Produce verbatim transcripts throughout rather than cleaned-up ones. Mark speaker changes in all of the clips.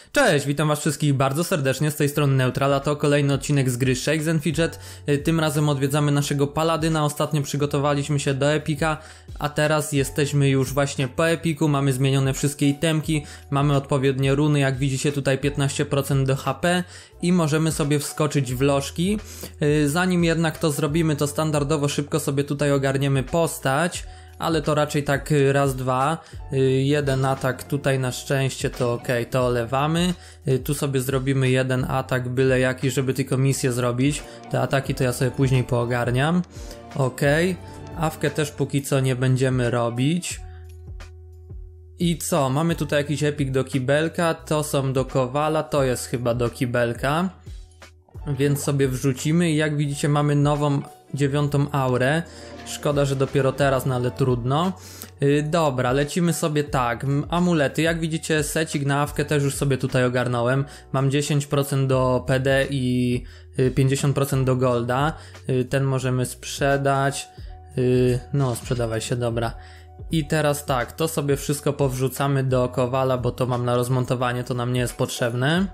Speaker 1: Cześć, witam was wszystkich bardzo serdecznie, z tej strony Neutral, a to kolejny odcinek z gry Shakes and Fidget. Tym razem odwiedzamy naszego Paladyna, ostatnio przygotowaliśmy się do Epika, a teraz jesteśmy już właśnie po Epiku, mamy zmienione wszystkie itemki, mamy odpowiednie runy, jak widzicie tutaj piętnaście procent do H P i możemy sobie wskoczyć w lożki. Zanim jednak to zrobimy, to standardowo szybko sobie tutaj ogarniemy postać. Ale to raczej tak raz, dwa, jeden atak tutaj na szczęście to ok, to olewamy, tu sobie zrobimy jeden atak byle jaki, żeby tylko misję zrobić, te ataki to ja sobie później poogarniam, ok, awkę też póki co nie będziemy robić. I co, mamy tutaj jakiś epik do kibelka, to są do Kowala, to jest chyba do kibelka, więc sobie wrzucimy i jak widzicie mamy nową dziewiątą aurę. Szkoda, że dopiero teraz, no ale trudno. Yy, dobra, lecimy sobie tak. Amulety, jak widzicie secik na awkę też już sobie tutaj ogarnąłem. Mam dziesięć procent do P D i pięćdziesiąt procent do Golda. Yy, ten możemy sprzedać. Yy, no, sprzedawaj się, dobra. I teraz tak, to sobie wszystko powrzucamy do Kowala, bo to mam na rozmontowanie, to nam nie jest potrzebne.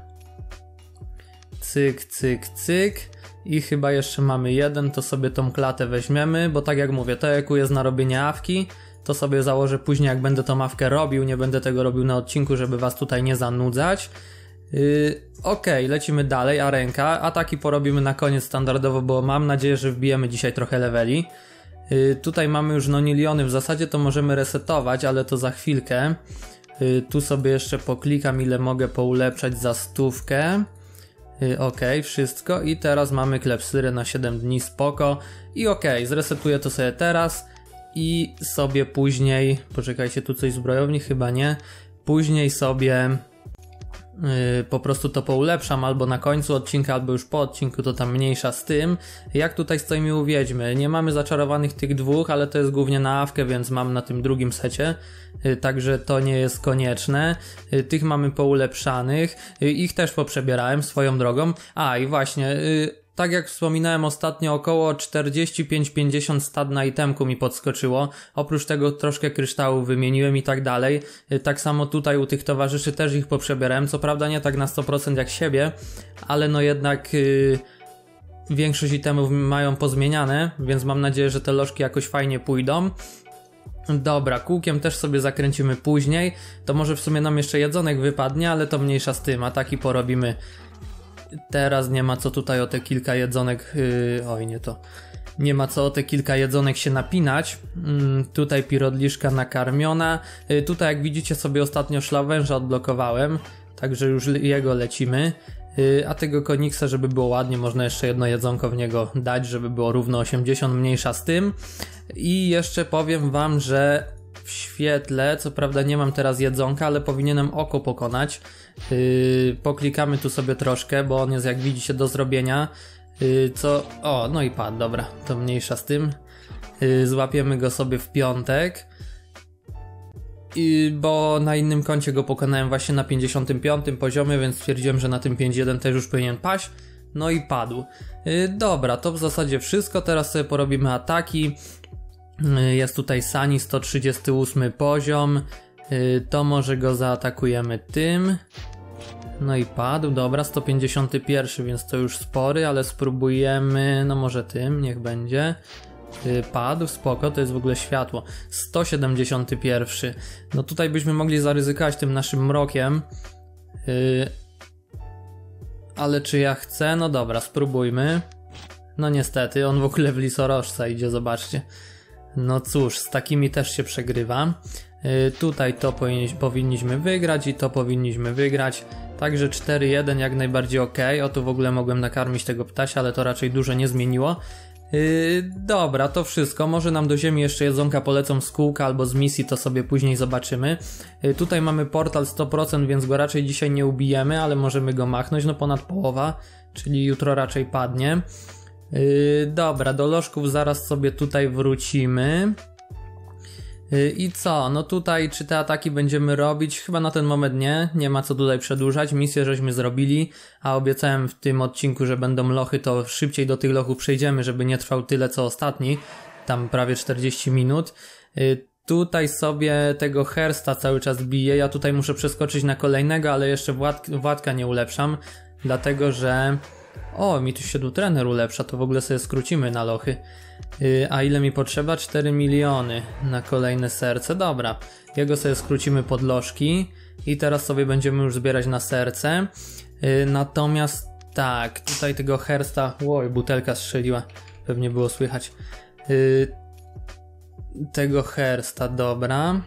Speaker 1: Cyk, cyk, cyk. I chyba jeszcze mamy jeden, to sobie tą klatę weźmiemy, bo tak jak mówię, to jak jest na robienie awki, to sobie założę później jak będę tą awkę robił, nie będę tego robił na odcinku, żeby was tutaj nie zanudzać. Yy, Okej, okay, lecimy dalej, arenka, ataki porobimy na koniec standardowo, bo mam nadzieję, że wbijemy dzisiaj trochę leveli. Yy, tutaj mamy już noniliony, w zasadzie to możemy resetować, ale to za chwilkę. Yy, tu sobie jeszcze poklikam ile mogę poulepszać za stówkę. Ok, wszystko i teraz mamy klepsyrę na siedem dni, spoko. I ok, zresetuję to sobie teraz i sobie później, poczekajcie, tu coś zbrojowni, chyba nie, później sobie yy, po prostu to poulepszam albo na końcu odcinka, albo już po odcinku, to tam mniejsza z tym. Jak tutaj stoimy u Wiedźmy, nie mamy zaczarowanych tych dwóch, ale to jest głównie na awkę, więc mam na tym drugim secie. Także to nie jest konieczne. Tych mamy poulepszanych. Ich też poprzebierałem swoją drogą. A i właśnie, tak jak wspominałem ostatnio, około czterdzieści pięć pięćdziesiąt stat na itemku mi podskoczyło. Oprócz tego troszkę kryształów wymieniłem i tak dalej. Tak samo tutaj u tych towarzyszy też ich poprzebierałem. Co prawda nie tak na sto procent jak siebie, ale no jednak yy, większość itemów mają pozmieniane, więc mam nadzieję, że te lożki jakoś fajnie pójdą. Dobra, kółkiem też sobie zakręcimy później. To może w sumie nam jeszcze jedzonek wypadnie, ale to mniejsza z tym. Ataki porobimy. Teraz nie ma co tutaj o te kilka jedzonek... Yy, oj, nie to. Nie ma co o te kilka jedzonek się napinać. Yy, tutaj pirodliszka nakarmiona. Yy, tutaj jak widzicie sobie ostatnio szlawęża odblokowałem. Także już jego lecimy. Yy, a tego koniksa, żeby było ładnie, można jeszcze jedno jedzonko w niego dać, żeby było równo osiemdziesiąt, mniejsza z tym. I jeszcze powiem wam, że w świetle, co prawda nie mam teraz jedzonka, ale powinienem oko pokonać. Yy, poklikamy tu sobie troszkę, bo on jest jak widzicie do zrobienia. Yy, co... O, no i padł, dobra, to mniejsza z tym. Yy, złapiemy go sobie w piątek. I, bo na innym koncie go pokonałem właśnie na pięćdziesiątym piątym poziomie, więc stwierdziłem, że na tym pięć jeden też już powinien paść. No i padł. Yy, dobra, to w zasadzie wszystko. Teraz sobie porobimy ataki. Yy, jest tutaj Sani, sto trzydziesty ósmy poziom. Yy, to może go zaatakujemy tym. No i padł. Dobra, sto pięćdziesiąty pierwszy, więc to już spory, ale spróbujemy, no może tym, niech będzie. Yy, padł, spoko, to jest w ogóle światło. sto siedemdziesiąty pierwszy. No tutaj byśmy mogli zaryzykować tym naszym mrokiem. Yy, ale czy ja chcę? No dobra, spróbujmy. No niestety, on w ogóle w lisorożca idzie, zobaczcie. No cóż, z takimi też się przegrywa. Yy, tutaj to powinniśmy wygrać i to powinniśmy wygrać. Także cztery jeden jak najbardziej ok. O, tu w ogóle mogłem nakarmić tego ptasia, ale to raczej dużo nie zmieniło. Yy, dobra, to wszystko. Może nam do ziemi jeszcze jedzonka polecą z kółka albo z misji, to sobie później zobaczymy. Yy, tutaj mamy portal sto procent, więc go raczej dzisiaj nie ubijemy, ale możemy go machnąć, no ponad połowa, czyli jutro raczej padnie. Yy, dobra, do lożków zaraz sobie tutaj wrócimy. Yy, I co? No tutaj czy te ataki będziemy robić? Chyba na ten moment nie, nie ma co tutaj przedłużać. Misję żeśmy zrobili, a obiecałem w tym odcinku, że będą lochy, to szybciej do tych lochów przejdziemy, żeby nie trwał tyle co ostatni. Tam prawie czterdzieści minut. Yy, tutaj sobie tego Hersta cały czas biję. Ja tutaj muszę przeskoczyć na kolejnego, ale jeszcze Wład Władka nie ulepszam, dlatego że... O, mi tu się tu trener ulepsza, to w ogóle sobie skrócimy na lochy. Yy, a ile mi potrzeba? cztery miliony na kolejne serce. Dobra, jego sobie skrócimy pod lożki i teraz sobie będziemy już zbierać na serce. Yy, natomiast tak, tutaj tego Hersta... Oj, butelka strzeliła, pewnie było słychać. Yy, tego Hersta, dobra.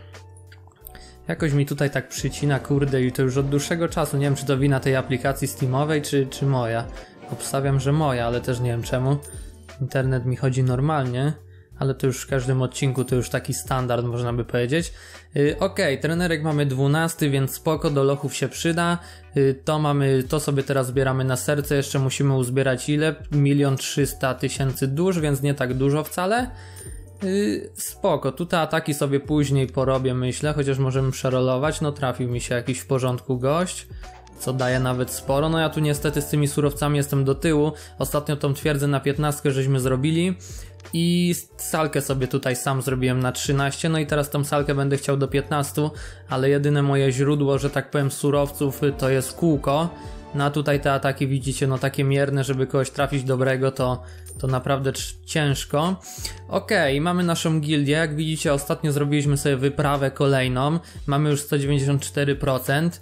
Speaker 1: Jakoś mi tutaj tak przycina, kurde, i to już od dłuższego czasu. Nie wiem, czy to wina tej aplikacji Steamowej, czy, czy moja. Obstawiam, że moja, ale też nie wiem czemu. Internet mi chodzi normalnie, ale to już w każdym odcinku to już taki standard, można by powiedzieć. Yy, Okej, okay, trenerek mamy dwunasty, więc spoko, do lochów się przyda. Yy, to mamy, to sobie teraz zbieramy na serce, jeszcze musimy uzbierać ile? milion trzysta tysięcy dusz, więc nie tak dużo wcale. Yy, spoko, tutaj ataki sobie później porobię, myślę, chociaż możemy przerolować. No trafił mi się jakiś w porządku gość, co daje nawet sporo. No ja tu niestety z tymi surowcami jestem do tyłu. Ostatnio tą twierdzę na piętnastkę żeśmy zrobili i salkę sobie tutaj sam zrobiłem na trzynaście, no i teraz tą salkę będę chciał do piętnastu, ale jedyne moje źródło, że tak powiem, surowców to jest kółko. No a tutaj te ataki widzicie, no takie mierne, żeby kogoś trafić dobrego, to, to naprawdę ciężko. Okej, okay, mamy naszą gildię, jak widzicie ostatnio zrobiliśmy sobie wyprawę kolejną, mamy już sto dziewięćdziesiąt cztery procent.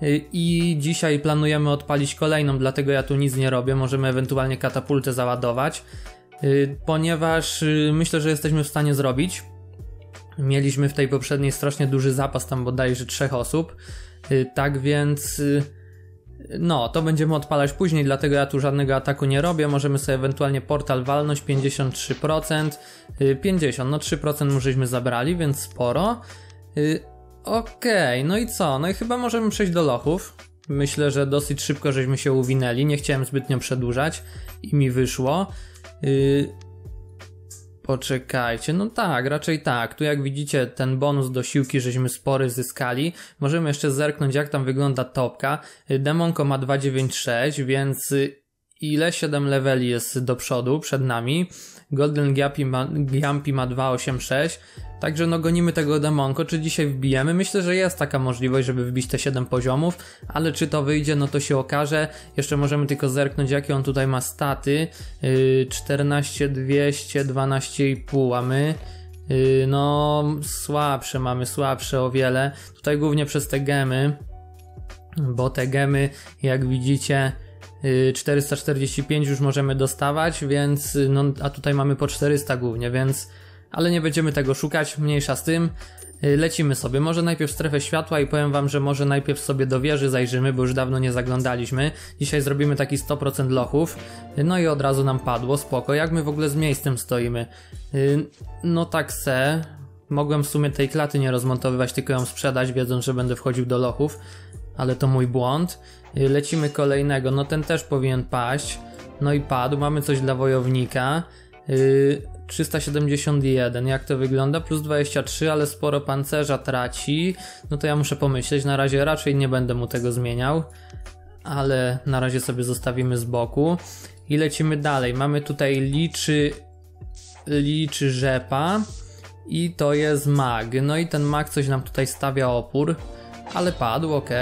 Speaker 1: I dzisiaj planujemy odpalić kolejną, dlatego ja tu nic nie robię, możemy ewentualnie katapultę załadować, ponieważ myślę, że jesteśmy w stanie zrobić. Mieliśmy w tej poprzedniej strasznie duży zapas, tam bodajże trzech osób, tak więc no to będziemy odpalać później, dlatego ja tu żadnego ataku nie robię. Możemy sobie ewentualnie portal walność pięćdziesiąt trzy procent, pięćdziesiąt, no trzy procent już żeśmy zabrali, więc sporo. Okej, okay, no i co? No i chyba możemy przejść do lochów. Myślę, że dosyć szybko żeśmy się uwinęli. Nie chciałem zbytnio przedłużać i mi wyszło. Yy... Poczekajcie, no tak, raczej tak. Tu jak widzicie ten bonus do siłki żeśmy spory zyskali. Możemy jeszcze zerknąć jak tam wygląda topka. Demonko ma dwieście dziewięćdziesiąt sześć, więc ile? siedem leveli jest do przodu przed nami. Golden Giampi ma, Giampi ma dwieście osiemdziesiąt sześć. Także no gonimy tego demonko, czy dzisiaj wbijemy? Myślę, że jest taka możliwość, żeby wbić te siedem poziomów, ale czy to wyjdzie, no to się okaże. Jeszcze możemy tylko zerknąć, jakie on tutaj ma staty. Yy, czternaście dwieście, dwanaście i pół, a my yy, no słabsze mamy, słabsze o wiele. Tutaj głównie przez te gemy, bo te gemy, jak widzicie, czterysta czterdzieści pięć już możemy dostawać, więc no, a tutaj mamy po czterysta głównie, więc ale nie będziemy tego szukać, mniejsza z tym. Lecimy sobie, może najpierw w strefę światła i powiem wam, że może najpierw sobie do wieży zajrzymy, bo już dawno nie zaglądaliśmy. Dzisiaj zrobimy taki sto procent lochów, no i od razu nam padło, spoko. Jak my w ogóle z miejscem stoimy? No tak se, mogłem w sumie tej klaty nie rozmontowywać, tylko ją sprzedać, wiedząc, że będę wchodził do lochów, ale to mój błąd. Lecimy kolejnego, no ten też powinien paść, no i padł, mamy coś dla wojownika. Yy, trzysta siedemdziesiąt jeden, jak to wygląda? Plus dwadzieścia trzy, ale sporo pancerza traci. No to ja muszę pomyśleć, na razie raczej nie będę mu tego zmieniał, ale na razie sobie zostawimy z boku. I lecimy dalej, mamy tutaj liczy liczy rzepa i to jest mag. No i ten mag coś nam tutaj stawia opór, ale padł, ok.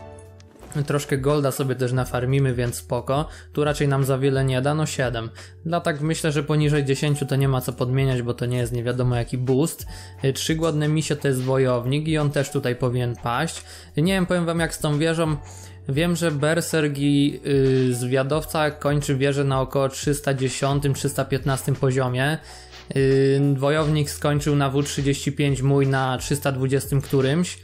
Speaker 1: Troszkę golda sobie też nafarmimy, więc spoko. Tu raczej nam za wiele nie da, no siedem. Dla tak myślę, że poniżej dziesięć to nie ma co podmieniać, bo to nie jest nie wiadomo jaki boost. Trzy głodne misie to jest wojownik i on też tutaj powinien paść. Nie wiem, powiem wam jak z tą wieżą. Wiem, że Berserk i yy, Zwiadowca kończy wieżę na około trzysta dziesiąt trzysta piętnaście poziomie. Yy, wojownik skończył na W trzydzieści pięć, mój na trzysta dwadzieścia którymś.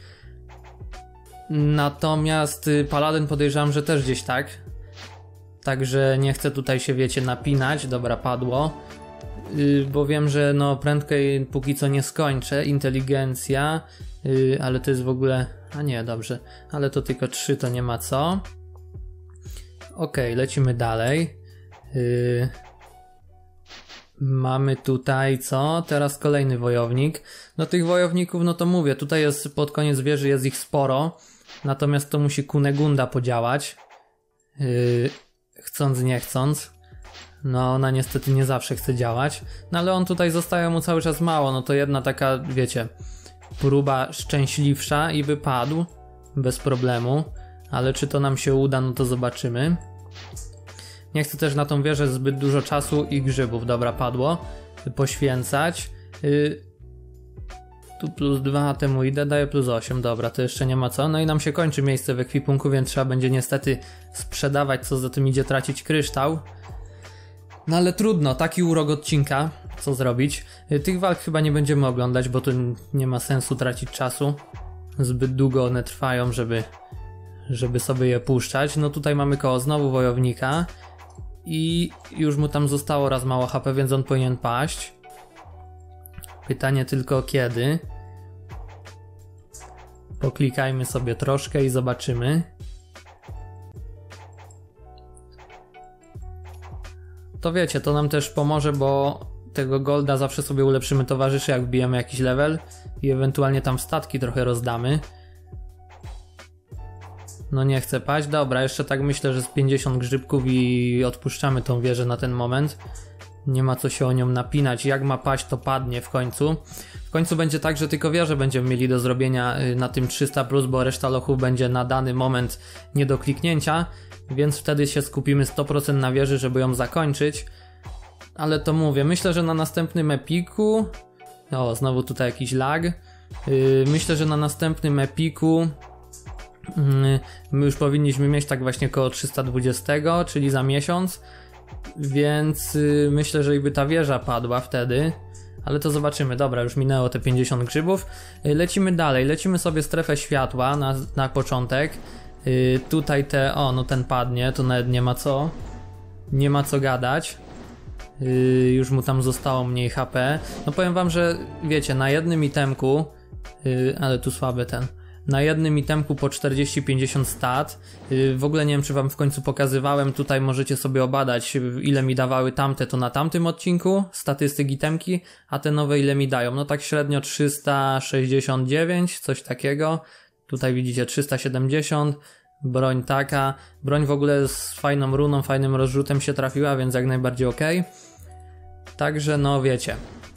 Speaker 1: Natomiast y, Paladyn podejrzewam, że też gdzieś tak. Także nie chcę tutaj się, wiecie, napinać. Dobra, padło. Yy, bo wiem, że no prędkość póki co nie skończę. Inteligencja. Yy, ale to jest w ogóle... A nie, dobrze. Ale to tylko trzy, to nie ma co. Okej, lecimy dalej. Yy... Mamy tutaj co? Teraz kolejny wojownik. No tych wojowników, no to mówię, tutaj jest pod koniec wieży, jest ich sporo. Natomiast to musi Kunegunda podziałać. Yy, chcąc nie chcąc. No ona niestety nie zawsze chce działać. No ale on tutaj zostaje mu cały czas mało. No to jedna taka, wiecie, próba szczęśliwsza i wypadł bez problemu, ale czy to nam się uda, no to zobaczymy. Nie chcę też na tą wieżę zbyt dużo czasu i grzybów, dobra, padło, poświęcać. Yy, tu plus dwa, temu idę, daje plus osiem, dobra, to jeszcze nie ma co. No i nam się kończy miejsce w ekwipunku, więc trzeba będzie niestety sprzedawać, co za tym idzie, tracić kryształ. No ale trudno, taki urok odcinka, co zrobić. Yy, tych walk chyba nie będziemy oglądać, bo tu nie ma sensu tracić czasu. Zbyt długo one trwają, żeby, żeby sobie je puszczać. No tutaj mamy koło znowu wojownika. I już mu tam zostało raz mało H P, więc on powinien paść. Pytanie tylko kiedy. Poklikajmy sobie troszkę i zobaczymy. To wiecie, to nam też pomoże, bo tego golda zawsze sobie ulepszymy towarzyszy, jak wbijemy jakiś level i ewentualnie tam statki trochę rozdamy. No nie chcę paść, dobra, jeszcze tak myślę, że z pięćdziesiąt grzybków i odpuszczamy tą wieżę na ten moment. Nie ma co się o nią napinać, jak ma paść, to padnie w końcu. W końcu będzie tak, że tylko wieżę będziemy mieli do zrobienia na tym trzysta plus, bo reszta lochów będzie na dany moment nie do kliknięcia, więc wtedy się skupimy sto procent na wieży, żeby ją zakończyć. Ale to mówię, myślę, że na następnym epiku... O, znowu tutaj jakiś lag. Yy, myślę, że na następnym epiku my już powinniśmy mieć tak właśnie koło trzysta dwadzieścia, czyli za miesiąc, więc myślę, że i by ta wieża padła wtedy, ale to zobaczymy. Dobra, już minęło te pięćdziesiąt grzybów. Lecimy dalej, lecimy sobie strefę światła na, na początek. Yy, tutaj te, o no ten padnie, to nawet nie ma co, nie ma co gadać. Yy, już mu tam zostało mniej H P. No powiem wam, że wiecie, na jednym itemku, yy, ale tu słaby ten, na jednym itemku po czterdzieści pięćdziesiąt stat. Yy, w ogóle nie wiem, czy wam w końcu pokazywałem, tutaj możecie sobie obadać, ile mi dawały tamte, to na tamtym odcinku, statystyk itemki, a te nowe ile mi dają. No tak średnio trzysta sześćdziesiąt dziewięć, coś takiego. Tutaj widzicie trzysta siedemdziesiąt, broń taka, broń w ogóle z fajną runą, fajnym rozrzutem się trafiła, więc jak najbardziej ok. Także no wiecie.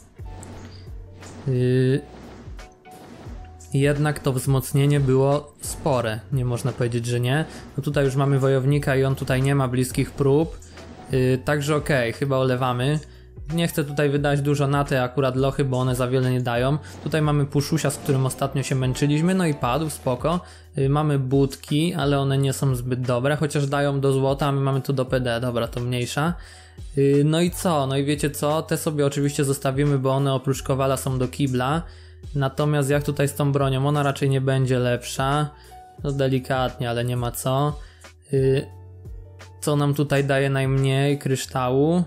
Speaker 1: Yy... Jednak to wzmocnienie było spore, nie można powiedzieć, że nie. No tutaj już mamy wojownika i on tutaj nie ma bliskich prób, yy, także okej, okay, chyba olewamy. Nie chcę tutaj wydać dużo na te akurat lochy, bo one za wiele nie dają. Tutaj mamy puszusia, z którym ostatnio się męczyliśmy, no i padł, spoko. Yy, mamy budki, ale one nie są zbyt dobre, chociaż dają do złota, a my mamy tu do P D, dobra, to mniejsza. Yy, no i co? No i wiecie co? Te sobie oczywiście zostawimy, bo one oprócz kowala są do kibla. Natomiast jak tutaj z tą bronią, ona raczej nie będzie lepsza. No delikatnie, ale nie ma co. Yy, co nam tutaj daje najmniej kryształu?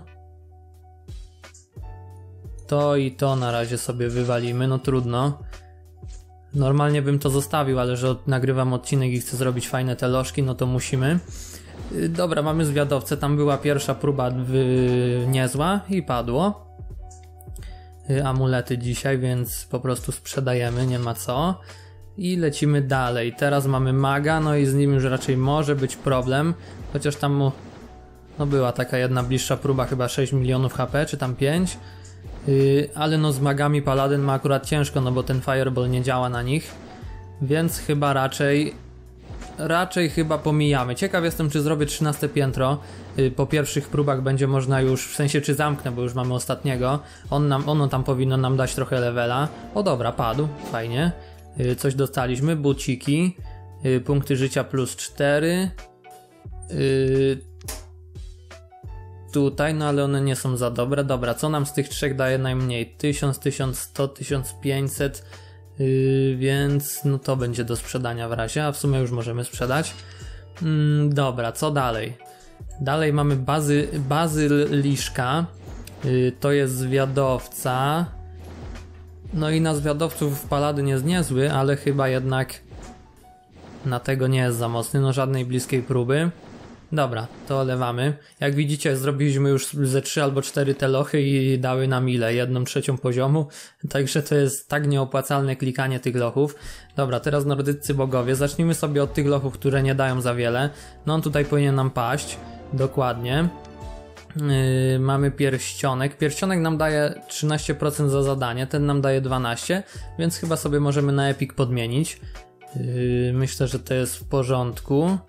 Speaker 1: To i to na razie sobie wywalimy, no trudno. Normalnie bym to zostawił, ale że nagrywam odcinek i chcę zrobić fajne te lożki, no to musimy. Yy, dobra, mamy zwiadowcę, tam była pierwsza próba yy, niezła i padło. Amulety dzisiaj, więc po prostu sprzedajemy, nie ma co. I lecimy dalej. Teraz mamy maga, no i z nim już raczej może być problem, chociaż tam mu no była taka jedna bliższa próba, chyba sześć milionów H P, czy tam pięć. Yy, ale no z magami paladyn ma akurat ciężko, no bo ten fireball nie działa na nich, więc chyba raczej raczej chyba pomijamy. Ciekaw jestem, czy zrobię trzynaste piętro. Yy, po pierwszych próbach będzie można już, w sensie czy zamknę, bo już mamy ostatniego. On nam, ono tam powinno nam dać trochę levela. O dobra, padł, fajnie. Yy, coś dostaliśmy, buciki. Yy, punkty życia plus cztery. Yy, tutaj, no ale one nie są za dobre. Dobra, co nam z tych trzech daje najmniej? tysiąc, tysiąc sto, tysiąc pięćset. Yy, więc no to będzie do sprzedania w razie, a w sumie już możemy sprzedać. Yy, dobra, co dalej? Dalej mamy bazy, bazyliszka. Yy, to jest zwiadowca. No i na zwiadowców paladyn jest niezły, ale chyba jednak na tego nie jest za mocny, no żadnej bliskiej próby. Dobra, to olewamy. Jak widzicie, zrobiliśmy już ze trzy albo cztery te lochy i dały nam ile? Jedną trzecią poziomu. Także to jest tak nieopłacalne klikanie tych lochów. Dobra, teraz nordyccy bogowie. Zacznijmy sobie od tych lochów, które nie dają za wiele. No on tutaj powinien nam paść. Dokładnie. Yy, mamy pierścionek. Pierścionek nam daje trzynaście procent za zadanie, ten nam daje dwanaście procent, więc chyba sobie możemy na Epic podmienić. Yy, myślę, że to jest w porządku.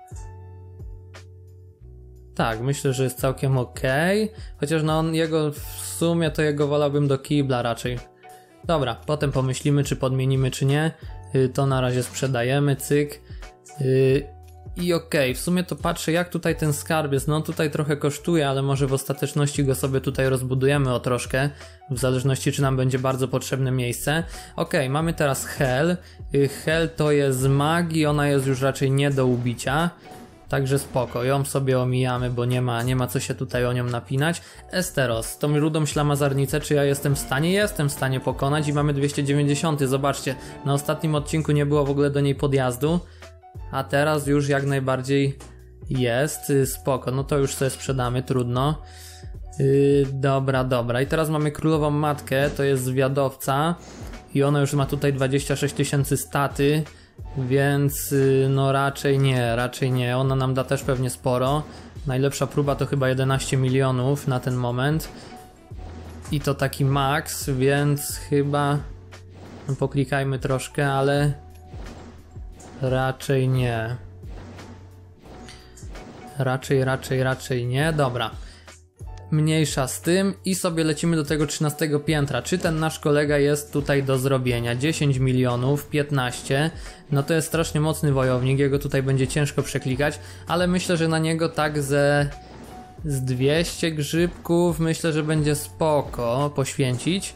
Speaker 1: Tak, myślę, że jest całkiem ok. Chociaż no on, jego w sumie to jego wolałbym do kibla raczej. Dobra, potem pomyślimy, czy podmienimy, czy nie. Yy, to na razie sprzedajemy, cyk. Yy, I okej, okay, w sumie to patrzę, jak tutaj ten skarb jest. No tutaj trochę kosztuje, ale może w ostateczności go sobie tutaj rozbudujemy o troszkę, w zależności, czy nam będzie bardzo potrzebne miejsce. Okej, okay, mamy teraz Hel. Hel to jest z magii, ona jest już raczej nie do ubicia. Także spoko, ją sobie omijamy, bo nie ma, nie ma co się tutaj o nią napinać. Esteros, tą rudą ślamazarnicę, czy ja jestem w stanie? Jestem w stanie pokonać i mamy dwieście dziewięćdziesiąt. Zobaczcie, na ostatnim odcinku nie było w ogóle do niej podjazdu. A teraz już jak najbardziej jest, spoko, no to już sobie sprzedamy, trudno. Yy, dobra, dobra. I teraz mamy królową matkę, to jest zwiadowca i ona już ma tutaj dwadzieścia sześć tysięcy staty, więc yy, no raczej nie, raczej nie. Ona nam da też pewnie sporo. Najlepsza próba to chyba jedenaście milionów na ten moment. I to taki maks, więc chyba no, poklikajmy troszkę, ale raczej nie. Raczej, raczej, raczej nie. Dobra. Mniejsza z tym i sobie lecimy do tego trzynastego piętra. Czy ten nasz kolega jest tutaj do zrobienia? dziesięć milionów, piętnaście. No to jest strasznie mocny wojownik. Jego tutaj będzie ciężko przeklikać, ale myślę, że na niego tak ze z dwieście grzybków myślę, że będzie spoko poświęcić.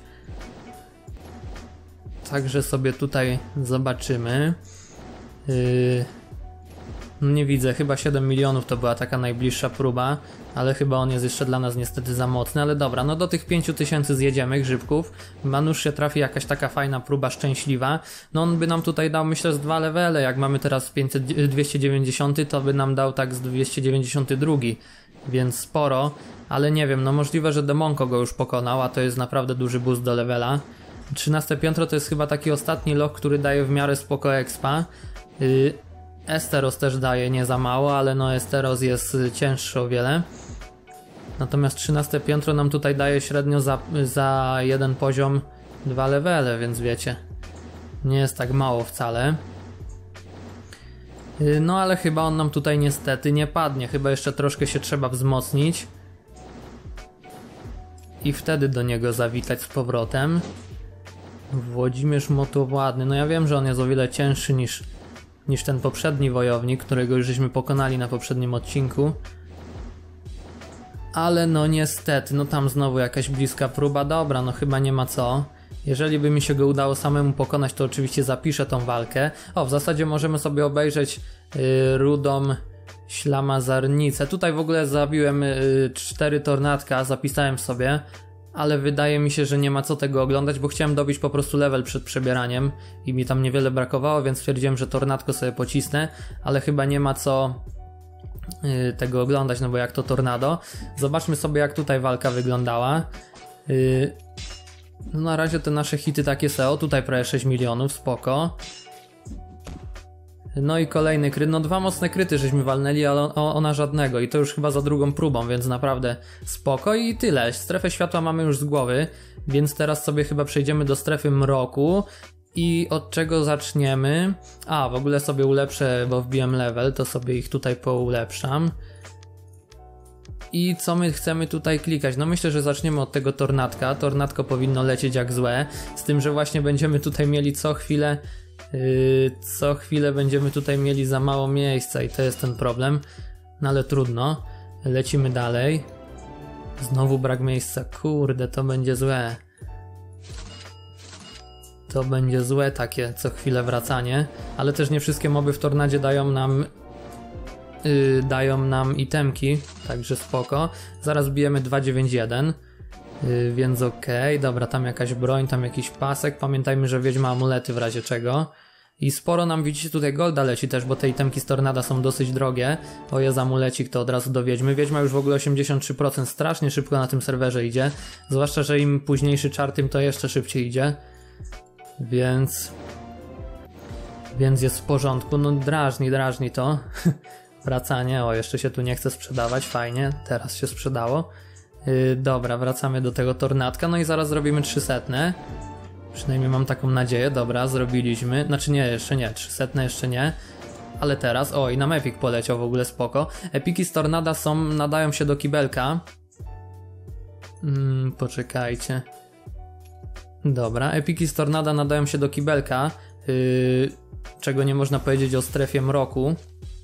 Speaker 1: Także sobie tutaj zobaczymy. Yy, no nie widzę, chyba siedem milionów to była taka najbliższa próba, ale chyba on jest jeszcze dla nas niestety za mocny, ale dobra, no do tych pięciu tysięcy zjedziemy grzybków, ma nóż się trafi jakaś taka fajna próba szczęśliwa, no on by nam tutaj dał myślę z dwa levele, jak mamy teraz pięćset, dwieście dziewięćdziesiąt, to by nam dał tak z dwieście dziewięćdziesiąt dwa, więc sporo, ale nie wiem, no możliwe, że Demonko go już pokonał, a to jest naprawdę duży boost do levela. trzynaste piętro to jest chyba taki ostatni loch, który daje w miarę spoko expa. Yy, Esteros też daje nie za mało, ale no Esteros jest cięższy o wiele. Natomiast trzynaste piętro nam tutaj daje średnio za, za jeden poziom dwa levele, więc wiecie, nie jest tak mało wcale. Yy, no ale chyba on nam tutaj niestety nie padnie, chyba jeszcze troszkę się trzeba wzmocnić. I wtedy do niego zawitać z powrotem. Włodzimierz Motowładny, no ja wiem, że on jest o wiele cięższy niż niż ten poprzedni wojownik, którego już żeśmy pokonali na poprzednim odcinku. Ale no niestety, no tam znowu jakaś bliska próba, dobra, no chyba nie ma co. Jeżeli by mi się go udało samemu pokonać, to oczywiście zapiszę tą walkę. O, w zasadzie możemy sobie obejrzeć yy, rudą ślamazarnicę. Tutaj w ogóle zabiłem yy, cztery tornadka, zapisałem sobie. Ale wydaje mi się, że nie ma co tego oglądać, bo chciałem dobić po prostu level przed przebieraniem i mi tam niewiele brakowało, więc stwierdziłem, że tornadko sobie pocisnę, ale chyba nie ma co yy, tego oglądać, no bo jak to tornado. Zobaczmy sobie, jak tutaj walka wyglądała. Yy, no na razie te nasze hity takie S E O, tutaj prawie sześć milionów, spoko. No i kolejny kryt, no dwa mocne kryty żeśmy walnęli, ale ona żadnego i to już chyba za drugą próbą, więc naprawdę spoko i tyle. Strefę światła mamy już z głowy, więc teraz sobie chyba przejdziemy do strefy mroku i od czego zaczniemy? A, w ogóle sobie ulepszę, bo wbiłem level, to sobie ich tutaj poulepszam. I co my chcemy tutaj klikać? No myślę, że zaczniemy od tego tornadka. Tornadko powinno lecieć jak złe, z tym, że właśnie będziemy tutaj mieli co chwilę Yy, co chwilę będziemy tutaj mieli za mało miejsca i to jest ten problem, no ale trudno, lecimy dalej. Znowu brak miejsca, kurde, to będzie złe. To będzie złe takie co chwilę wracanie, ale też nie wszystkie moby w tornadzie dają nam yy, dają nam itemki, także spoko. Zaraz bijemy dwa dziewięć jeden. Yy, więc okej, okay. Dobra, tam jakaś broń, tam jakiś pasek, pamiętajmy, że wiedźma amulety w razie czego. I sporo nam, widzicie, tutaj golda leci też, bo te itemki z tornada są dosyć drogie. O, jest amulecik, to od razu do wiedźmy. Wiedźma już w ogóle osiemdziesiąt trzy procent, strasznie szybko na tym serwerze idzie. Zwłaszcza, że im późniejszy czar, tym to jeszcze szybciej idzie. Więc... Więc jest w porządku, no drażni, drażni to. Wracanie, o, jeszcze się tu nie chce sprzedawać, fajnie, teraz się sprzedało. Yy, dobra, wracamy do tego tornadka, no i zaraz zrobimy trzysta. Przynajmniej mam taką nadzieję, dobra, zrobiliśmy. Znaczy nie, jeszcze nie, trzysta jeszcze nie. Ale teraz, o i nam Epic poleciał w ogóle, spoko. Epiki z Tornada są, nadają się do kibelka. Hmm, poczekajcie. Dobra, Epiki z Tornada nadają się do kibelka. Yy, czego nie można powiedzieć o strefie mroku.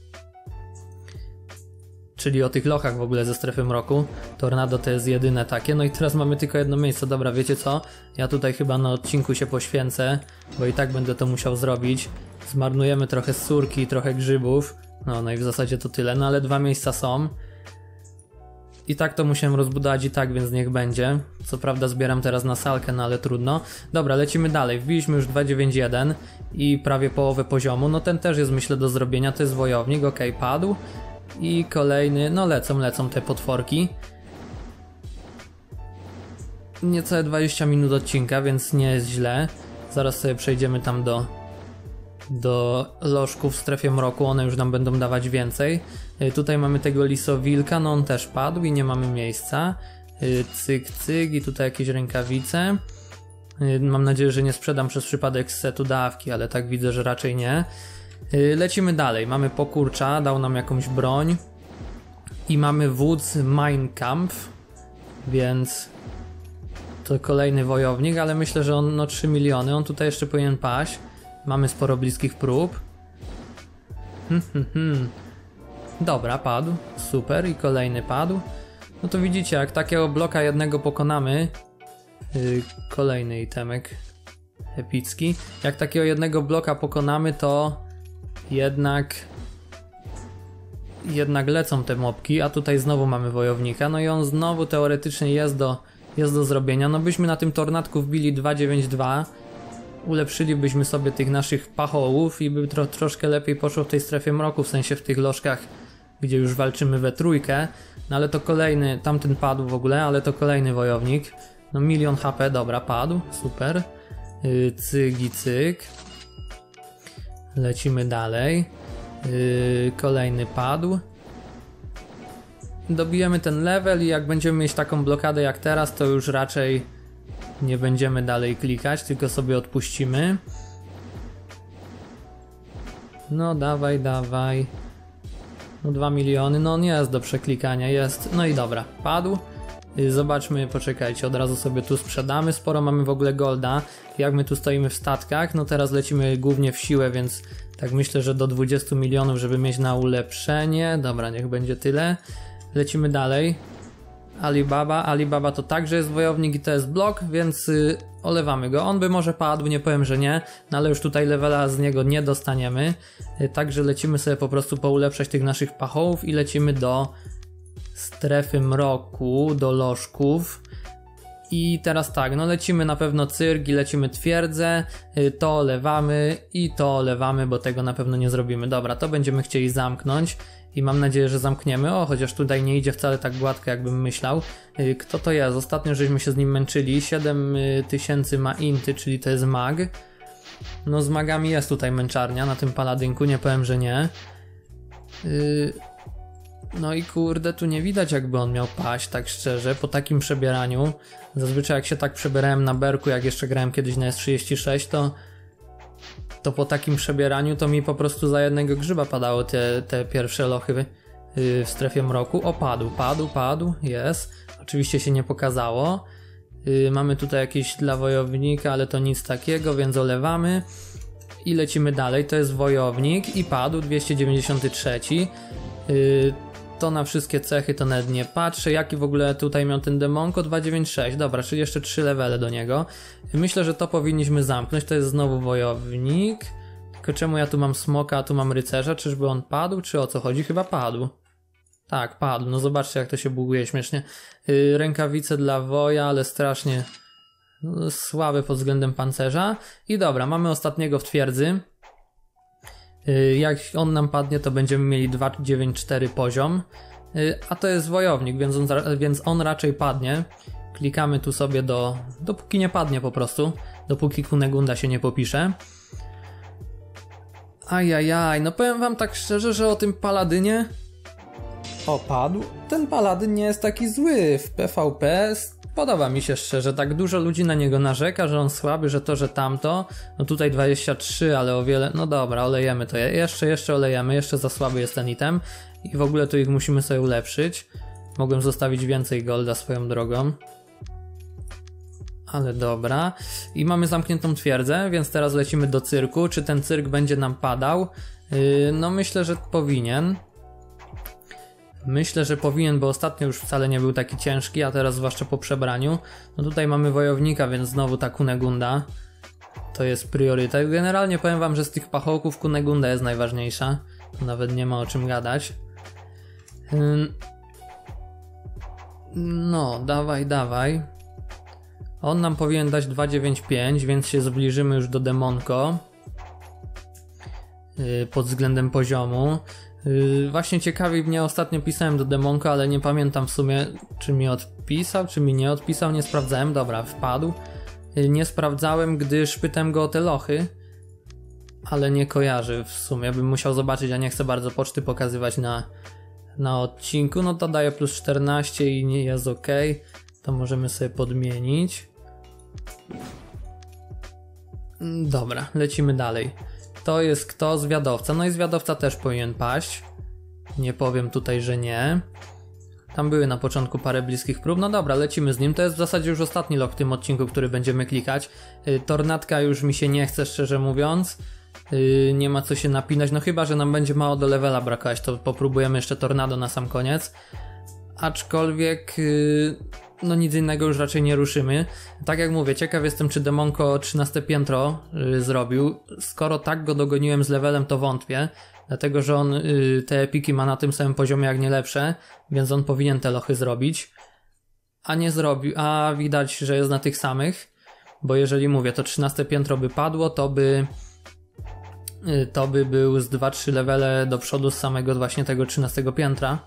Speaker 1: Czyli o tych lochach w ogóle ze strefy mroku. Tornado to jest jedyne takie. No i teraz mamy tylko jedno miejsce. Dobra, wiecie co? Ja tutaj chyba na odcinku się poświęcę, bo i tak będę to musiał zrobić. Zmarnujemy trochę surki, trochę grzybów. No, no i w zasadzie to tyle. No ale dwa miejsca są. I tak to musiałem rozbudować i tak, więc niech będzie. Co prawda zbieram teraz na salkę, no ale trudno. Dobra, lecimy dalej. Wbiliśmy już dwa dziewięć jeden i prawie połowę poziomu. No ten też jest, myślę, do zrobienia. To jest wojownik, ok, padł. I kolejny, no lecą, lecą te potworki. Niecałe dwadzieścia minut odcinka, więc nie jest źle. Zaraz sobie przejdziemy tam do do lożków w strefie mroku, one już nam będą dawać więcej. Yy, tutaj mamy tego lisowilka, no on też padł i nie mamy miejsca. Yy, cyk, cyk i tutaj jakieś rękawice. Yy, mam nadzieję, że nie sprzedam przez przypadek z setu dawki, ale tak widzę, że raczej nie. Yy, lecimy dalej, mamy pokurcza, dał nam jakąś broń. I mamy wódz Mein Kampf, więc to kolejny wojownik, ale myślę, że on no trzy miliony, on tutaj jeszcze powinien paść. Mamy sporo bliskich prób. Hmm, hmm, hmm. Dobra, padł. Super. I kolejny padł. No to widzicie, jak takiego bloka jednego pokonamy. Yy, kolejny itemek epicki. Jak takiego jednego bloka pokonamy, to jednak jednak lecą te mopki, a tutaj znowu mamy wojownika. No i on znowu teoretycznie jest do, jest do zrobienia. No byśmy na tym tornadku wbili dwa dziewięć dwa. Ulepszylibyśmy sobie tych naszych pachołów i by tro, troszkę lepiej poszło w tej strefie mroku, w sensie w tych lożkach, gdzie już walczymy we trójkę. No ale to kolejny, tamten padł w ogóle, ale to kolejny wojownik. No milion H P, dobra, padł, super. Yy, cygi, cyk. Lecimy dalej. Yy, kolejny padł. Dobijemy ten level i jak będziemy mieć taką blokadę jak teraz, to już raczej nie będziemy dalej klikać, tylko sobie odpuścimy. No dawaj, dawaj. No dwa miliony, no nie jest do przeklikania, jest. No i dobra, padł. Zobaczmy, poczekajcie, od razu sobie tu sprzedamy. Sporo mamy w ogóle golda. Jak my tu stoimy w statkach, no teraz lecimy głównie w siłę, więc tak myślę, że do dwudziestu milionów, żeby mieć na ulepszenie. Dobra, niech będzie tyle. Lecimy dalej. Alibaba, Alibaba to także jest wojownik i to jest blok, więc yy, olewamy go. On by może padł, nie powiem, że nie, no ale już tutaj levela z niego nie dostaniemy. Yy, także lecimy sobie po prostu poulepszać tych naszych pachołów i lecimy do strefy mroku, do lożków. I teraz tak, no lecimy na pewno cyrk i lecimy twierdzę, yy, to olewamy i to olewamy, bo tego na pewno nie zrobimy. Dobra, to będziemy chcieli zamknąć. I mam nadzieję, że zamkniemy. O, chociaż tutaj nie idzie wcale tak gładko, jakbym myślał. Kto to jest? Ostatnio żeśmy się z nim męczyli. siedem tysięcy ma inty, czyli to jest mag. No z magami jest tutaj męczarnia na tym paladynku, nie powiem, że nie. No i kurde, tu nie widać, jakby on miał paść, tak szczerze, po takim przebieraniu. Zazwyczaj jak się tak przebierałem na berku, jak jeszcze grałem kiedyś na S trzydzieści sześć, to to po takim przebieraniu to mi po prostu za jednego grzyba padało te, te pierwsze lochy w strefie mroku. O, padł, padł, padł, jest. Oczywiście się nie pokazało. Yy, mamy tutaj jakieś dla wojownika, ale to nic takiego, więc olewamy. I lecimy dalej. To jest wojownik i padł, dwieście dziewięćdziesiąty trzeci. Yy, to na wszystkie cechy to nawet nie patrzę. Jaki w ogóle tutaj miał ten demonko? dwa dziewięć sześć. Dobra, czyli jeszcze trzy levele do niego. Myślę, że to powinniśmy zamknąć. To jest znowu wojownik. Tylko czemu ja tu mam smoka, a tu mam rycerza? Czyżby on padł? Czy o co chodzi? Chyba padł. Tak, padł. No zobaczcie, jak to się buguje śmiesznie. Yy, rękawice dla woja, ale strasznie no, słabe pod względem pancerza. I dobra, mamy ostatniego w twierdzy. Jak on nam padnie, to będziemy mieli dwa dziewięć cztery poziom, a to jest wojownik, więc on, więc on raczej padnie. Klikamy tu sobie do... dopóki nie padnie po prostu, dopóki Kunegunda się nie popisze. Ajajaj, no powiem wam tak szczerze, że o tym paladynie Opadł. Ten paladyn nie jest taki zły. W P V P podoba mi się szczerze. Tak dużo ludzi na niego narzeka, że on słaby, że to, że tamto. No tutaj dwadzieścia trzy, ale o wiele... No dobra, olejemy to. Jeszcze, jeszcze olejemy. Jeszcze za słaby jest ten item. I w ogóle tu ich musimy sobie ulepszyć. Mogłem zostawić więcej golda swoją drogą. Ale dobra. I mamy zamkniętą twierdzę, więc teraz lecimy do cyrku. Czy ten cyrk będzie nam padał? Yy, no myślę, że powinien. Myślę, że powinien, bo ostatnio już wcale nie był taki ciężki, a teraz zwłaszcza po przebraniu. No tutaj mamy wojownika, więc znowu ta Kunegunda. To jest priorytet. Generalnie powiem wam, że z tych pachołków Kunegunda jest najważniejsza. To nawet nie ma o czym gadać. Yy... No, dawaj, dawaj. On nam powinien dać dwa dziewięć pięć, więc się zbliżymy już do Demonko. Yy, pod względem poziomu. Yy, właśnie ciekawi mnie, ostatnio pisałem do Demonko, ale nie pamiętam w sumie, czy mi odpisał, czy mi nie odpisał, nie sprawdzałem. Dobra, wpadł. Yy, nie sprawdzałem, gdyż pytałem go o te lochy, ale nie kojarzy w sumie. Bym musiał zobaczyć, a nie chcę bardzo poczty pokazywać na, na odcinku. No to daje plus czternaście i nie jest ok. To możemy sobie podmienić. Dobra, lecimy dalej. To jest kto? Zwiadowca. No i zwiadowca też powinien paść. Nie powiem tutaj, że nie. Tam były na początku parę bliskich prób. No dobra, lecimy z nim. To jest w zasadzie już ostatni log w tym odcinku, który będziemy klikać. Yy, tornadka już mi się nie chce, szczerze mówiąc. Yy, nie ma co się napinać. No chyba, że nam będzie mało do levela brakować, to popróbujemy jeszcze tornado na sam koniec. Aczkolwiek... Yy... no nic innego już raczej nie ruszymy. Tak jak mówię, ciekaw jestem, czy Demonko trzynaste piętro yy, zrobił. Skoro tak go dogoniłem z levelem, to wątpię. Dlatego, że on yy, te epiki ma na tym samym poziomie, jak nie lepsze, więc on powinien te lochy zrobić. A nie zrobił, a widać, że jest na tych samych. Bo jeżeli mówię, to trzynaste piętro by padło, to by... Yy, to by był z dwa trzy levele do przodu z samego właśnie tego trzynastego piętra.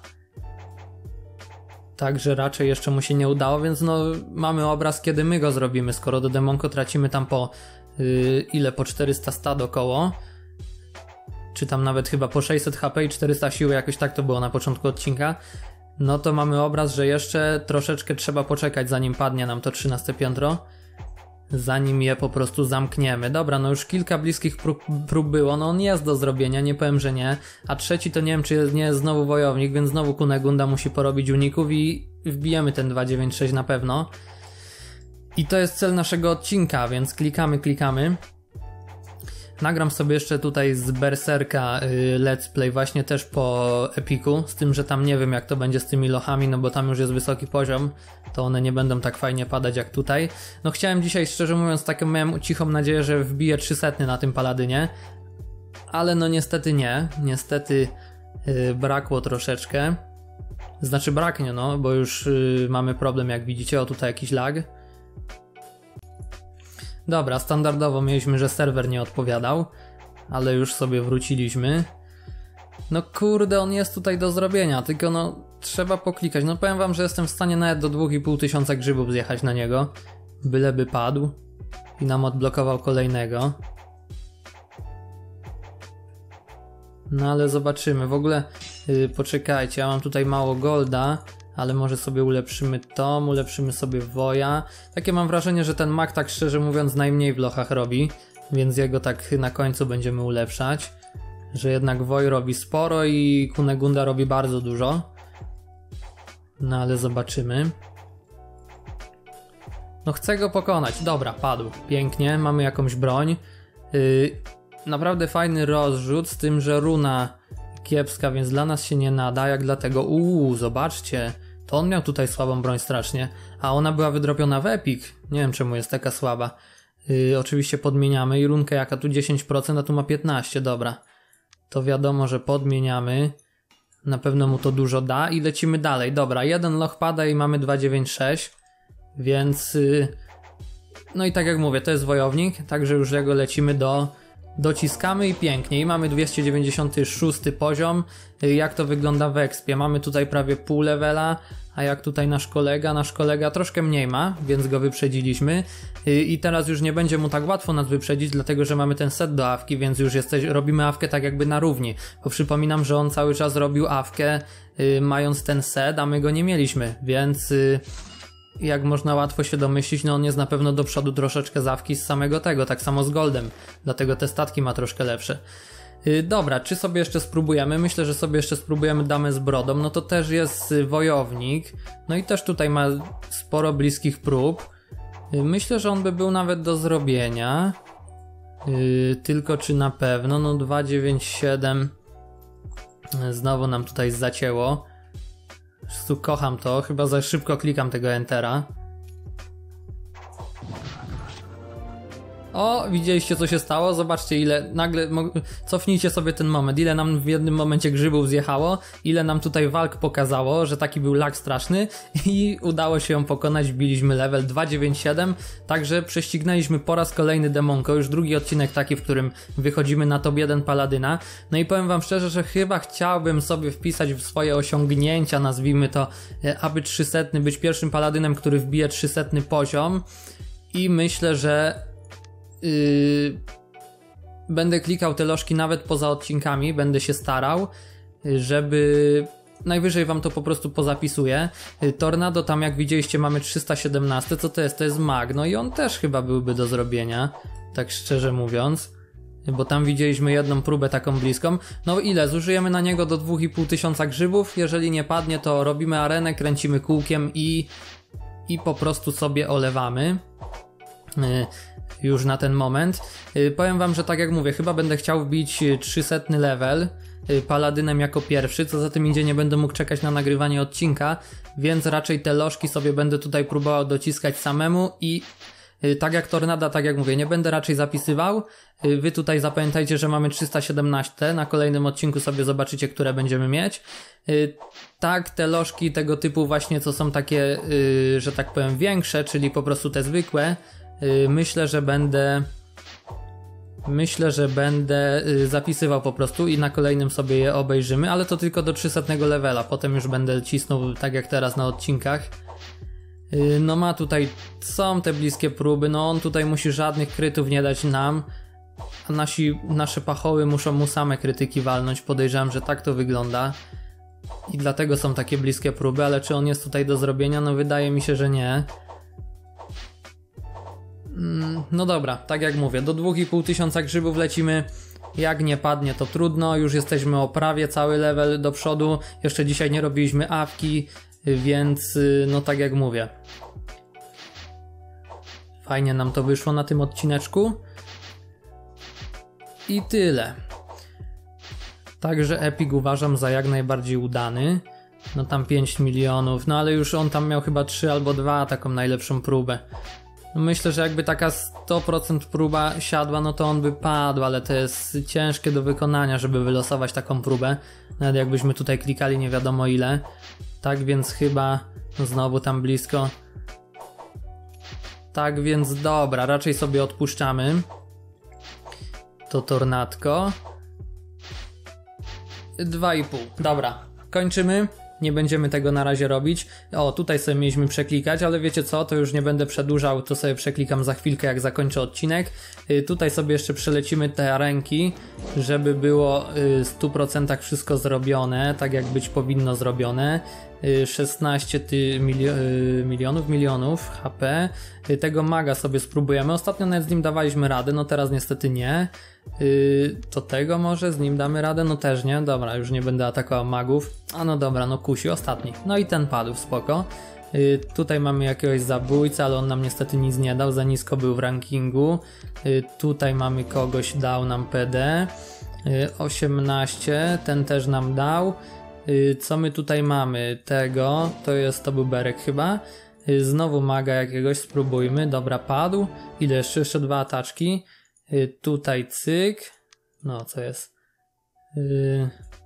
Speaker 1: Także raczej jeszcze mu się nie udało, więc no mamy obraz, kiedy my go zrobimy, skoro do Demonko tracimy tam po yy, ile? Po czterysta stad około, czy tam nawet chyba po sześćset H P i czterysta siły, jakoś tak to było na początku odcinka. No to mamy obraz, że jeszcze troszeczkę trzeba poczekać, zanim padnie nam to trzynaste piętro, zanim je po prostu zamkniemy. Dobra, no już kilka bliskich prób, prób było, no on jest do zrobienia, nie powiem, że nie. A trzeci to nie wiem, czy jest, nie jest znowu wojownik, więc znowu Kunegunda musi porobić uników i wbijemy ten dwa dziewięć sześć na pewno. I to jest cel naszego odcinka, więc klikamy, klikamy. Nagram sobie jeszcze tutaj z Berserka y, let's play właśnie też po epiku, z tym, że tam nie wiem jak to będzie z tymi lochami, no bo tam już jest wysoki poziom, to one nie będą tak fajnie padać jak tutaj. No chciałem dzisiaj, szczerze mówiąc, taką miałem cichą nadzieję, że wbiję trzysta na tym paladynie, ale no niestety nie, niestety y, brakło troszeczkę, znaczy braknie no, bo już y, mamy problem, jak widzicie, o tutaj jakiś lag. Dobra, standardowo mieliśmy, że serwer nie odpowiadał, ale już sobie wróciliśmy. No kurde, on jest tutaj do zrobienia, tylko no trzeba poklikać. No powiem wam, że jestem w stanie nawet do dwa i pół tysiąca grzybów zjechać na niego, byleby padł i nam odblokował kolejnego. No ale zobaczymy, w ogóle yy, poczekajcie, ja mam tutaj mało golda, ale może sobie ulepszymy Tom, ulepszymy sobie Woja. Takie mam wrażenie, że ten mag tak szczerze mówiąc najmniej w lochach robi, więc jego tak na końcu będziemy ulepszać. Że jednak Woj robi sporo i Kunegunda robi bardzo dużo. No ale zobaczymy. No chcę go pokonać. Dobra, padł. Pięknie, mamy jakąś broń. Yy, naprawdę fajny rozrzut, z tym, że runa kiepska, więc dla nas się nie nada, jak dlatego, uuu, zobaczcie, to on miał tutaj słabą broń strasznie, a ona była wydropiona w Epic, nie wiem czemu jest taka słaba. Yy, oczywiście podmieniamy i runkę jaka tu dziesięć procent, a tu ma piętnaście, dobra, to wiadomo, że podmieniamy, na pewno mu to dużo da i lecimy dalej, dobra, jeden loch pada i mamy dwa dziewięć sześć, więc yy, no i tak jak mówię, to jest wojownik, także już jego lecimy do Dociskamy i pięknie. I mamy dwieście dziewięćdziesiąty szósty poziom. Jak to wygląda w expie? Mamy tutaj prawie pół levela, a jak tutaj nasz kolega? Nasz kolega troszkę mniej ma, więc go wyprzedziliśmy. I teraz już nie będzie mu tak łatwo nas wyprzedzić, dlatego że mamy ten set do awki, więc już jesteś, robimy awkę tak jakby na równi. Bo przypominam, że on cały czas robił awkę yy, mając ten set, a my go nie mieliśmy, więc... Yy, jak można łatwo się domyślić, no on jest na pewno do przodu troszeczkę z awki z samego tego, tak samo z Goldem, dlatego te statki ma troszkę lepsze. Yy, dobra, czy sobie jeszcze spróbujemy? Myślę, że sobie jeszcze spróbujemy damę z brodą, no to też jest wojownik, no i też tutaj ma sporo bliskich prób. Yy, myślę, że on by był nawet do zrobienia, yy, tylko czy na pewno, no dwa dziewięć siedem, yy, znowu nam tutaj zacięło. Po prostu kocham to, chyba za szybko klikam tego entera. O, widzieliście co się stało? Zobaczcie ile nagle, cofnijcie sobie ten moment, ile nam w jednym momencie grzybów zjechało, ile nam tutaj walk pokazało, że taki był lag straszny i udało się ją pokonać, wbiliśmy level dwa dziewięć siedem, także prześcignęliśmy po raz kolejny demonko, już drugi odcinek taki, w którym wychodzimy na top jeden paladyna. No i powiem wam szczerze, że chyba chciałbym sobie wpisać w swoje osiągnięcia, nazwijmy to, aby trzysetny, być pierwszym paladynem, który wbije trzysetny poziom i myślę, że Yy, będę klikał te lożki nawet poza odcinkami, będę się starał, żeby najwyżej wam to po prostu pozapisuję. Yy, Tornado tam jak widzieliście mamy trzysta siedemnaście, co to jest? To jest mag, no i on też chyba byłby do zrobienia, tak szczerze mówiąc, bo tam widzieliśmy jedną próbę taką bliską. No ile? Zużyjemy na niego do dwa i pół tysiąca grzybów, jeżeli nie padnie to robimy arenę, kręcimy kółkiem i, i po prostu sobie olewamy. Yy, już na ten moment. Yy, powiem wam, że tak jak mówię, chyba będę chciał wbić trzysetny level yy, paladynem jako pierwszy, co za tym idzie nie będę mógł czekać na nagrywanie odcinka, więc raczej te lożki sobie będę tutaj próbował dociskać samemu i yy, tak jak Tornada, tak jak mówię, nie będę raczej zapisywał. Yy, wy tutaj zapamiętajcie, że mamy trzysta siedemnaście, na kolejnym odcinku sobie zobaczycie, które będziemy mieć. Yy, tak, te lożki tego typu właśnie, co są takie, yy, że tak powiem, większe, czyli po prostu te zwykłe, myślę, że będę myślę, że będę zapisywał po prostu i na kolejnym sobie je obejrzymy, ale to tylko do trzysetnego levela, potem już będę cisnął tak jak teraz na odcinkach. No ma tutaj, są te bliskie próby, no on tutaj musi żadnych krytów nie dać nam, a nasi, nasze pachoły muszą mu same krytyki walnąć, podejrzewam, że tak to wygląda i dlatego są takie bliskie próby, ale czy on jest tutaj do zrobienia? No wydaje mi się, że nie. No dobra, tak jak mówię, do dwa i pół tysiąca grzybów lecimy, jak nie padnie to trudno, już jesteśmy o prawie cały level do przodu, jeszcze dzisiaj nie robiliśmy awki, więc no tak jak mówię, fajnie nam to wyszło na tym odcineczku i tyle. Także Epic uważam za jak najbardziej udany, no tam pięć milionów, no ale już on tam miał chyba trzy albo dwa taką najlepszą próbę. Myślę, że jakby taka sto procent próba siadła, no to on by padł, ale to jest ciężkie do wykonania, żeby wylosować taką próbę. Nawet jakbyśmy tutaj klikali nie wiadomo ile. Tak więc chyba no znowu tam blisko. Tak więc dobra, raczej sobie odpuszczamy to tornadko. dwa i pół. Dobra, kończymy. Nie będziemy tego na razie robić. O, tutaj sobie mieliśmy przeklikać, ale wiecie co, to już nie będę przedłużał, to sobie przeklikam za chwilkę, jak zakończę odcinek. Yy, tutaj sobie jeszcze przelecimy te arenki, żeby było yy, w stu procentach wszystko zrobione, tak jak być powinno zrobione. Yy, szesnaście ty, milio, yy, milionów, milionów H P. Yy, tego maga sobie spróbujemy. Ostatnio nawet z nim dawaliśmy radę, no teraz niestety nie. Yy, to tego może z nim damy radę? No też nie, dobra, już nie będę atakował magów. A no dobra, no kusi, ostatni. No i ten padł, spoko. Yy, tutaj mamy jakiegoś zabójcę, ale on nam niestety nic nie dał, za nisko był w rankingu. Yy, tutaj mamy kogoś, dał nam P D. Yy, osiemnaście, ten też nam dał. Yy, co my tutaj mamy? Tego, to jest, to był Berek chyba. Yy, znowu maga jakiegoś, spróbujmy. Dobra, padł. Ile jeszcze? Jeszcze dwa ataczki. Yy, tutaj cyk. No, co jest? Yy...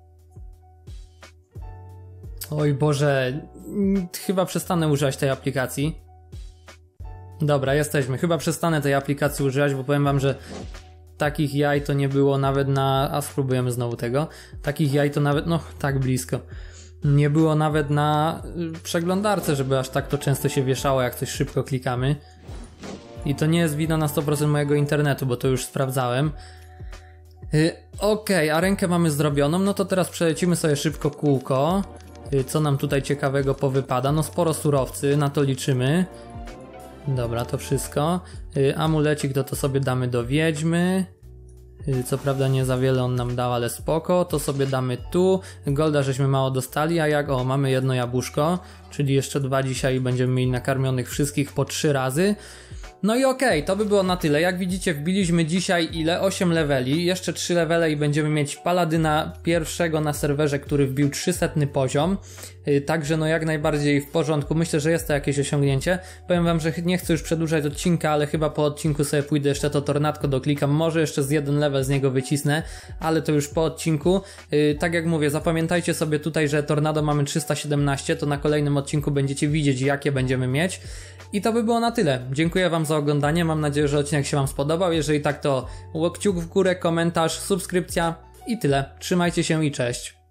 Speaker 1: Oj Boże, chyba przestanę używać tej aplikacji. Dobra, jesteśmy. Chyba przestanę tej aplikacji używać, bo powiem wam, że takich jaj to nie było nawet na... A spróbujemy znowu tego. Takich jaj to nawet... No, tak blisko. Nie było nawet na przeglądarce, żeby aż tak to często się wieszało, jak coś szybko klikamy. I to nie jest wina na sto procent mojego internetu, bo to już sprawdzałem. Yy, Okej, okay, a rękę mamy zrobioną, no to teraz przelecimy sobie szybko kółko. Yy, co nam tutaj ciekawego powypada? No sporo surowcy, na to liczymy. Dobra, to wszystko. Yy, amulecik to to sobie damy do wiedźmy. Yy, co prawda nie za wiele on nam dał, ale spoko. To sobie damy tu. Golda żeśmy mało dostali, a jak? O, mamy jedno jabłuszko. Czyli jeszcze dwa dzisiaj będziemy mieli nakarmionych wszystkich po trzy razy. No i okej, okay, to by było na tyle. Jak widzicie, wbiliśmy dzisiaj ile? osiem leveli, jeszcze trzy levele i będziemy mieć paladyna pierwszego na serwerze, który wbił trzysta poziom. Yy, także no jak najbardziej w porządku. Myślę, że jest to jakieś osiągnięcie. Powiem wam, że nie chcę już przedłużać odcinka, ale chyba po odcinku sobie pójdę jeszcze to tornadko doklikam. Może jeszcze z jeden level z niego wycisnę, ale to już po odcinku. Yy, tak jak mówię, zapamiętajcie sobie tutaj, że tornado mamy trzysta siedemnaście, to na kolejnym odcinku będziecie widzieć, jakie będziemy mieć. I to by było na tyle. Dziękuję wam za oglądanie, mam nadzieję, że odcinek się wam spodobał. Jeżeli tak, to kciuk w górę, komentarz, subskrypcja i tyle. Trzymajcie się i cześć.